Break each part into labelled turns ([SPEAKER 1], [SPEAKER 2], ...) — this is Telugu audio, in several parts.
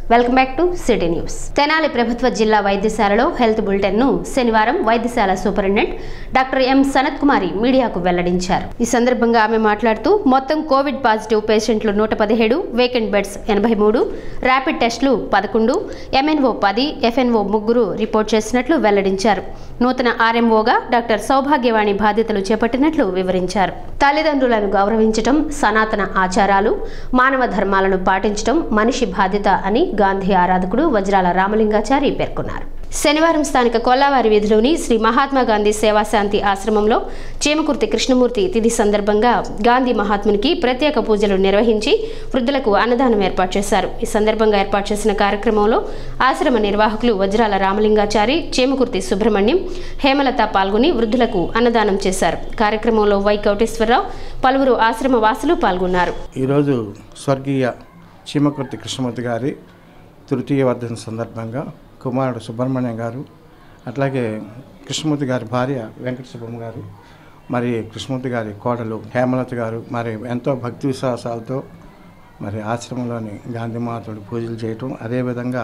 [SPEAKER 1] Welcome back to city news. Tenali ప్రభుత్వ జిల్లా వైద్యశాలలో హెల్త్ బులెటిన్ ను శనివారం వైద్యశాల superintendent doctor M Sanath Kumari మీడియాకు వెల్లడించారు. ఈ సందర్భంగా ఆమె మాట్లాడుతూ మొత్తం కోవిడ్ పాజిటివ్ పేషెంట్లు 117, వేకెంట్ బెడ్స్ 83, ర్యాపిడ్ టెస్టులు 11, ఎంఎన్ఓ 10, ఎఫ్ఎన్ఓ 3 రిపోర్ట్ చేసినట్లు వెల్లడించారు. నూతన ఆర్ఎంఓగా డాక్టర్ సౌభాగ్యవాణి బాధ్యతలు చేపట్టినట్లు వివరించారు. తల్లిదండ్రులను గౌరవించడం, సనాతన ఆచారాలు, మానవ ధర్మాలను పాటించడం మనిషి బాధ్యత అని గాంధీ ఆరాధకుడు వజ్రాల రామలింగాచారి పేర్కొన్నారు. శనివారం స్థానిక కొల్లావారి వీధిలోని శ్రీ మహాత్మా గాంధీ సేవాశాంతి ఆశ్రమంలో చేమకుర్తి కృష్ణమూర్తి తిథి సందర్భంగా గాంధీ మహాత్మునికి ప్రత్యేక పూజలు నిర్వహించి వృద్ధులకు అన్నదానం ఏర్పాటు చేశారు. ఈ సందర్భంగా ఏర్పాటు చేసిన కార్యక్రమంలో ఆశ్రమ నిర్వాహకులు వజ్రాల రామలింగాచారి, చేమకుర్తి సుబ్రహ్మణ్యం, హేమలత పాల్గొని వృద్ధులకు అన్నదానం చేశారు. కార్యక్రమంలో వై కోటేశ్వరరావు, పలువురు ఆశ్రమ వాసులు పాల్గొన్నారు.
[SPEAKER 2] ఈరోజు స్వర్గీయ చేమకుర్తి కృష్ణమూర్తి గారి తృతీయ వర్ధన సందర్భంగా కుమారుడు సుబ్రహ్మణ్యం గారు, అట్లాగే కృష్ణమూర్తి గారి భార్య వెంకట సుబ్బమ్మ గారు, మరి కృష్ణమూర్తి గారి కోడలు హేమలత గారు మరి ఎంతో భక్తి విశ్వాసాలతో మరి ఆశ్రమంలోని గాంధీ మహాత్ముడు పూజలు చేయటం, అదేవిధంగా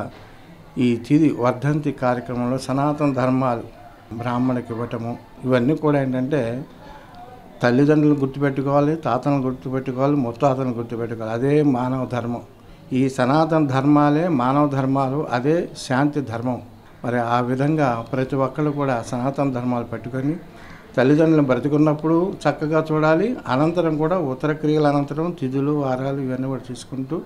[SPEAKER 2] ఈ తిథి వర్ధంతి కార్యక్రమంలో సనాతన ధర్మాలు బ్రాహ్మణులకు ఇవ్వటము, ఇవన్నీ కూడా ఏంటంటే తల్లిదండ్రులను గుర్తుపెట్టుకోవాలి, తాతలను గుర్తుపెట్టుకోవాలి, ముత్తాతలను గుర్తుపెట్టుకోవాలి. అదే మానవ ధర్మం. ఈ సనాతన ధర్మాలే మానవ ధర్మాలు, అదే శాంతి ధర్మం. మరి ఆ విధంగా ప్రతి ఒక్కళ్ళు కూడా సనాతన ధర్మాలు పెట్టుకొని తల్లిదండ్రులను బ్రతికున్నప్పుడు చక్కగా చూడాలి. అనంతరం కూడా ఉత్తర క్రియల అనంతరం తిథులు, వారాలు ఇవన్నీ కూడా తీసుకుంటూ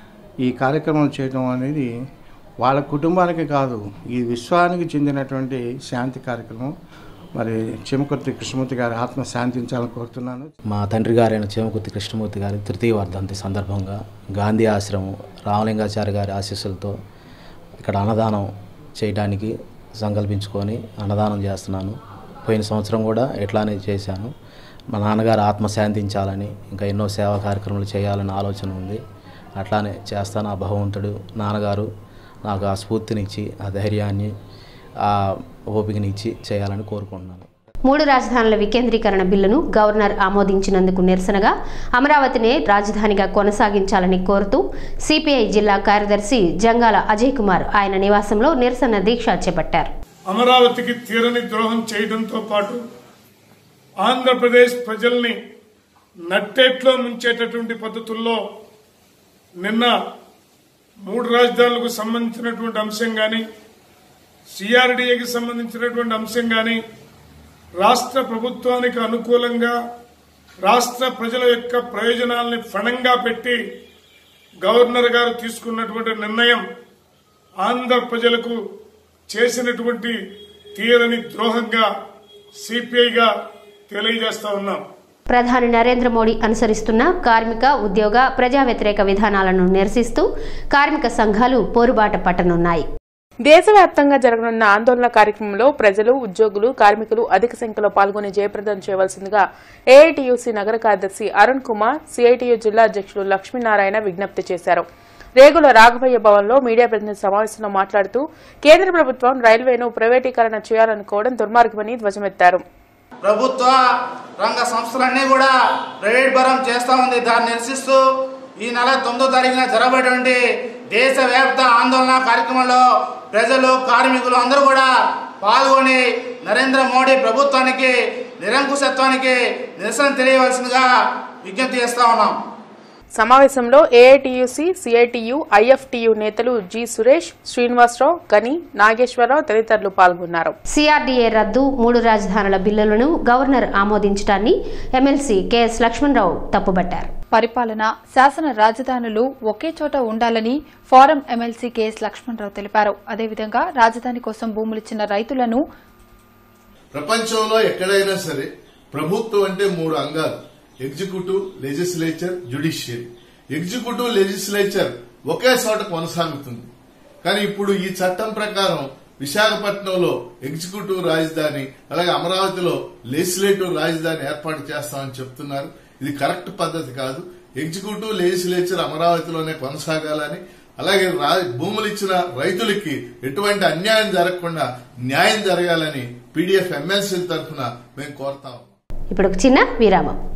[SPEAKER 2] ఈ కార్యక్రమం చేయడం అనేది వాళ్ళ కుటుంబానికి కాదు, ఈ విశ్వానికి చెందినటువంటి శాంతి కార్యక్రమం. మరి చేమకుర్తి కృష్ణమూర్తి గారి ఆత్మ శాంతించాలని కోరుతున్నాను.
[SPEAKER 3] మా తండ్రి గారైన చేమకుర్తి కృష్ణమూర్తి గారి తృతీయ వర్ధంతి సందర్భంగా గాంధీ ఆశ్రమం రామలింగాచారి గారి ఆశీస్సులతో ఇక్కడ అన్నదానం చేయడానికి సంకల్పించుకొని అన్నదానం చేస్తున్నాను. పోయిన సంవత్సరం కూడా ఇట్లానే చేశాను. మా నాన్నగారు ఆత్మ శాంతించాలని, ఇంకా ఎన్నో సేవా కార్యక్రమాలు చేయాలని ఆలోచన ఉంది. అట్లానే చేస్తాను. ఆ భగవంతుడు నాన్నగారు నాకు ఆ స్ఫూర్తినిచ్చి, ఆ ధైర్యాన్ని, ఆ ఓపికనిచ్చి చేయాలని కోరుకుంటున్నాను.
[SPEAKER 1] 3 రాజధానుల వికేంద్రీకరణ బిల్లును గవర్నర్ ఆమోదించినందుకు నిరసనగా అమరావతినే రాజధానిగా కొనసాగించాలని కోరుతూ సిపిఐ జిల్లా కార్యదర్శి జంగాల అజయ్ కుమార్ ఆయన నివాసంలో నిరసన దీక్ష చేపట్టారు.
[SPEAKER 4] అమరావతికి తీరని ద్రోహం చేయడంతో పాటు ఆంధ్రప్రదేశ్ ప్రజల్ని నట్టేట్లో ముంచేటటువంటి పద్ధతుల్లో నిన్న 3 రాజధానులకు సంబంధించినటువంటి అంశం కానీ, సిఆర్డీఏకి సంబంధించినటువంటి అంశం కానీ, రాష్ట్ర ప్రభుత్వానికి అనుకూలంగా రాష్ట్ర ప్రజల యొక్క ప్రయోజనాలని ఫణంగా పెట్టి గవర్నర్ గారు తీసుకున్నటువంటి నిర్ణయం ఆంధ్ర ప్రజలకు చేసినటువంటి తీరని ద్రోహంగా సిపిఐగా తెలియజేస్తా ఉన్నాం.
[SPEAKER 1] ప్రధాని నరేంద్ర మోడీ అనుసరిస్తున్న కార్మిక, ఉద్యోగ, ప్రజా వ్యతిరేక విధానాలను నిరసిస్తూ కార్మిక సంఘాలు పోరుబాట పట్టనున్నాయి.
[SPEAKER 5] దేశవ్యాప్తంగా జరగనున్న ఆందోళన కార్యక్రమంలో ప్రజలు, ఉద్యోగులు, కార్మికులు అధిక సంఖ్యలో పాల్గొని జయప్రదం చేయవలసిందిగా ఏఐటీయూసీ నగర కార్యదర్శి అరుణ్ కుమార్, సిఐటియు జిల్లా అధ్యక్షులు లక్ష్మీనారాయణ విజ్ఞప్తి చేశారు. రేగుల రాఘవయ్య భవన్లో మీడియా ప్రతినిధి సమావేశంలో మాట్లాడుతూ కేంద్ర ప్రభుత్వం రైల్వేను ప్రైవేటీకరణ చేయాలనుకోవడం దుర్మార్గమని ధ్వజమెత్తారు.
[SPEAKER 6] ప్రభుత్వ రంగ సంస్థలన్నీ కూడా ప్రైవేట్ పరం చేస్తూ ఉంది. దాన్ని నిరసిస్తూ ఈ నెల 9వ తారీఖున జరగబడేటువంటి దేశవ్యాప్త ఆందోళన కార్యక్రమంలో ప్రజలు, కార్మికులు అందరూ కూడా పాల్గొని నరేంద్ర మోడీ ప్రభుత్వానికి, నిరంకుశత్వానికి నిరసన తెలియవలసిందిగా విజ్ఞప్తి చేస్తా ఉన్నాం.
[SPEAKER 5] సమావేశంలో ఏఐటీయూసీ, సిఐటియు, ఐఎఫ్టియు నేతలు జి సురేష్, శ్రీనివాసరావు, గని, నాగేశ్వరరావు తదితరులు పాల్గొన్నారు.
[SPEAKER 1] సిఆర్డీఏ రద్దు, 3 రాజధానుల బిల్లులను గవర్నర్ ఆమోదించడాన్ని ఎమ్మెల్సీ కెఎస్ లక్ష్మణరావు తప్పుబట్టారు.
[SPEAKER 7] పరిపాలన, శాసన రాజధానులు ఒకే చోట ఉండాలని ఫోరం ఎమ్మెల్సీ కెఎస్ లక్ష్మణరావు తెలిపారు. అదేవిధంగా రాజధాని కోసం భూములిచ్చిన రైతులను
[SPEAKER 8] ప్రపంచంలో ఎక్కడైనా సరే ప్రభుత్వం అంటే 3 అంగాలు: executive, legislature, judiciary. Executive, legislature ఒకే చోట కొనసాగుతుంది. కానీ ఇప్పుడు ఈ చట్టం ప్రకారం విశాఖపట్నంలో ఎగ్జిక్యూటివ్ రాజధాని, అలాగే అమరావతిలో లెజిస్లేటివ్ రాజధాని ఏర్పాటు చేస్తామని చెప్తున్నారు. ఇది కరెక్ట్ పద్ధతి కాదు. ఎగ్జిక్యూటివ్, లెజిస్లేచర్ అమరావతిలోనే కొనసాగాలని, అలాగే భూములు ఇచ్చిన రైతులకి ఎటువంటి అన్యాయం జరగకుండా న్యాయం జరగాలని పీడీఎఫ్ ఎమ్మెల్సీల తరఫున మేము కోరుతాం.
[SPEAKER 1] ఇప్పుడు ఒక చిన్న విరామం.